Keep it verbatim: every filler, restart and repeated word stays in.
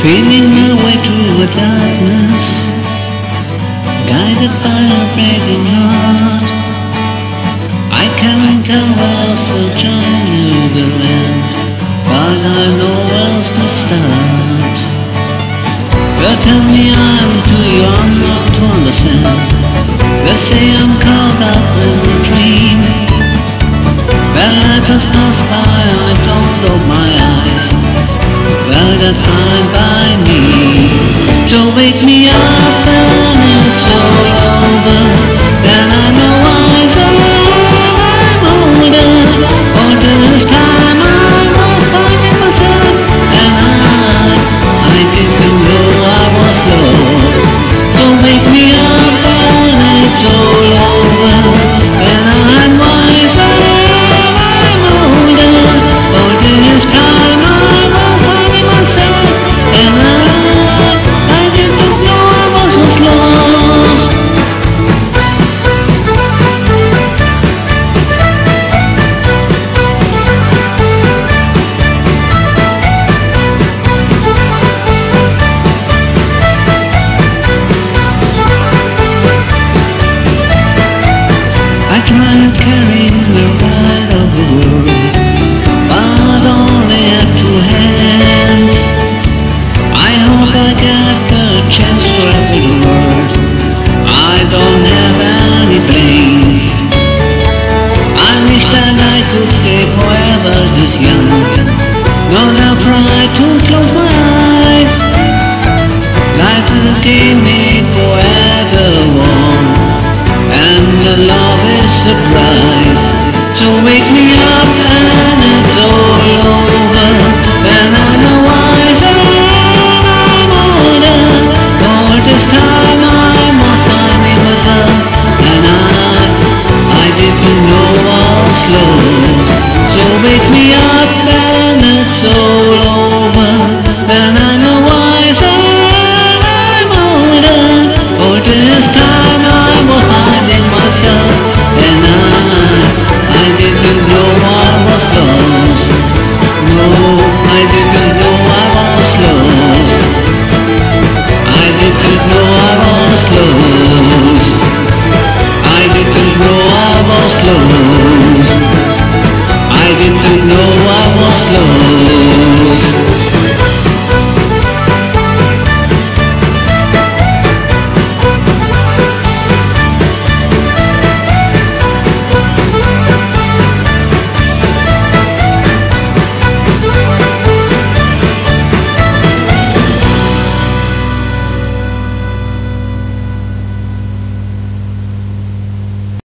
feeling my way through the darkness, guided by a breaking heart. I can't tell where's the journey will end, but I know where's to start. They tell me I'm too young not to understand. They say I'm caught up in a dream. When life has passed by, I don't open my eyes. Well, that's fine by me. So wake me up and it's all over. Then I know wiser, I'm older. For this time I was finding myself, and I, I didn't know I was lost. So wake me up and it's all over. Then I'm wiser, I'm older. For this time I was finding myself, and I, I didn't know I was lost. I try to carry the weight of the world, but only have two hands. I hope I get the chance to travel the world. I don't have any brains. I wish that I could stay forever this young. Not afraid to close my eyes. Life will give me forever warm, and the love is surprise. So wake me up and it's all over. Then I know wiser, I'm older. For this time I'm not finding myself, and I, I didn't know I was lost. So wake me up and it's all over. Then I know wiser, I'm older. For this time I was finding myself, and I, I didn't know I was lost. No, I didn't know I was lost. I didn't know I was lost. I didn't know I was lost. I didn't know